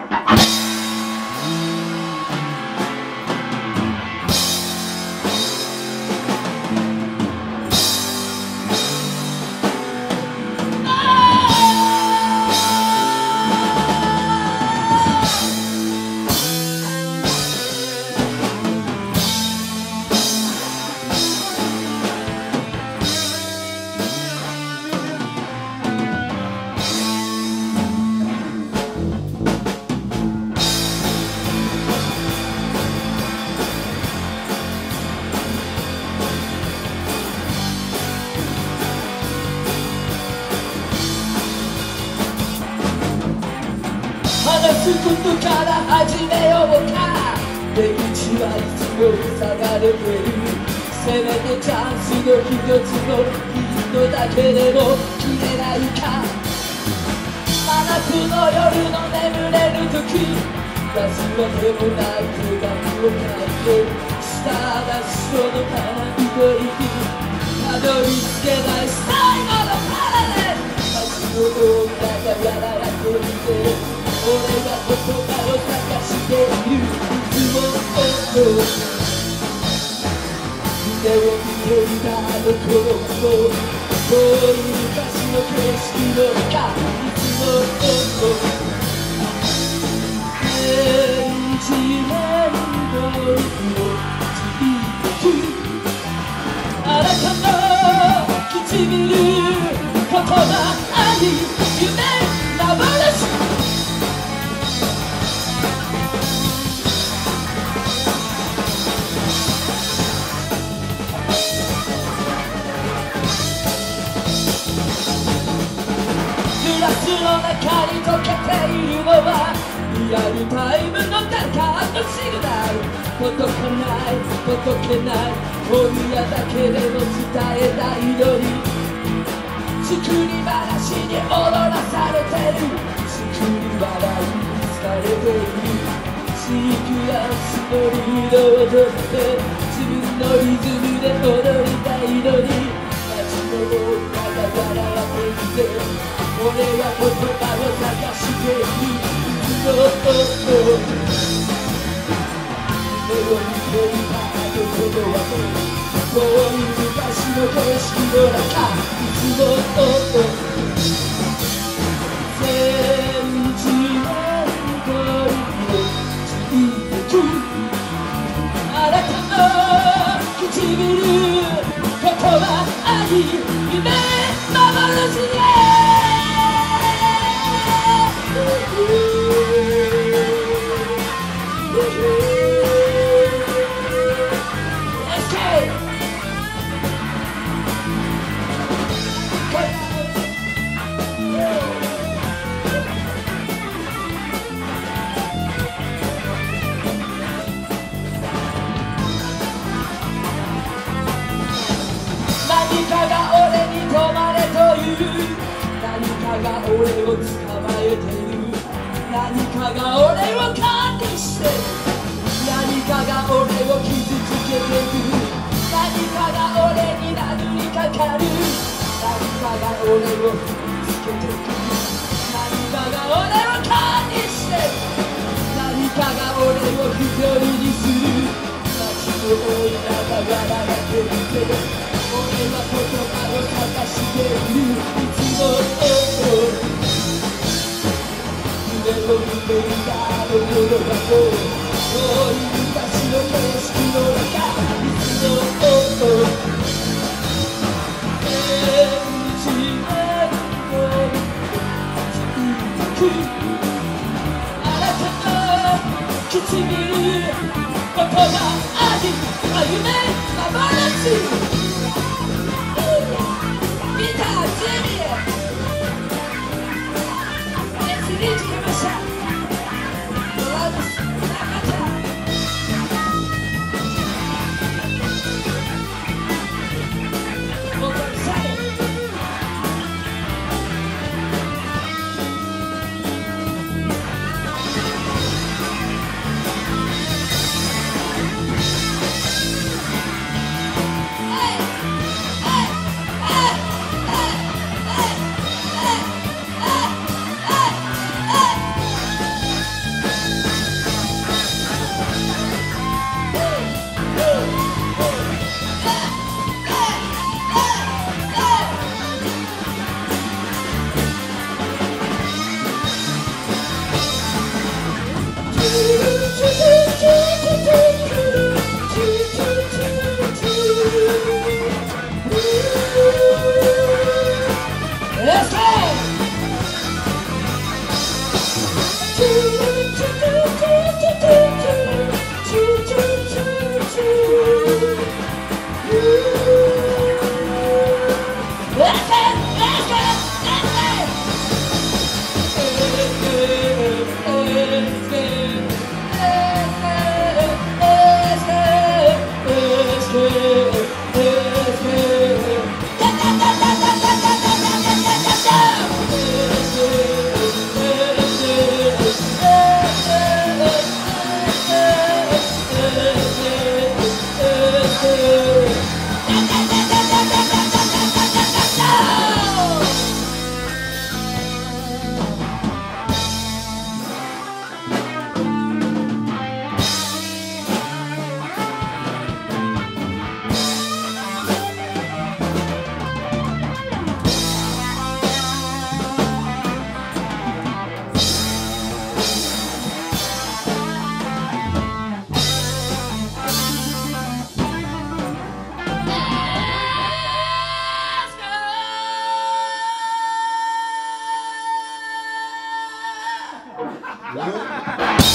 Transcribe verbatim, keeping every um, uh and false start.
話すことから始めようか。出口はいつも塞がれてる。せめてチャンスの一つのヒントだけでも切れないか。真夏の夜の眠れる時、忘れてもない手紙を書いて、スターダストの花火と息、たどり着けない最後のパラレル。街の音楽がやられていて、俺が言葉を探している。いつも夢を見ていたあの頃も、遠い昔の景色の中、いつもエンジメントをついてあなたの唇、言葉あり夢幻。グラスの中に溶けているのはリアルタイムのダカーのシグナル。届かない届けない本屋だけでも伝えたいのに、作り話に踊らされてる。作り笑いに疲れている。シークランスのリードを取って自分のリズムで踊りたいのに、街の女が笑っていて、俺は言葉を探している。いつも夢を見ていたあの頃は遠い昔の景色の中、いつもセンチメントをついてく。あなたの唇、言葉あり夢幻へ。何かが俺に止まれという、何かが俺を捕まえてる。何かが俺を管理してる。何かが俺を傷つけてる。何かが俺に殴りかかる。何かが俺を踏みつけてくる。何かが俺を管理してる。何かが俺を一人にする。街の女が笑っていて、俺は言葉を探している。いつも夢を見ていたあの頃だと、遠い昔の景色の中、いつもエンジメントをついてく。あなたの唇、言葉あり夢幻。 よ